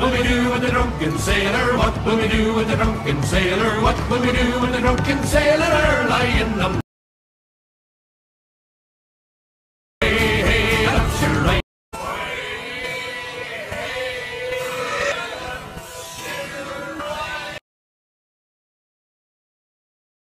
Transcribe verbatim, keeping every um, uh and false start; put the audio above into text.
will we do with the drunken sailor? What will we do with the drunken sailor? What will we do with the drunken sailor? Lying on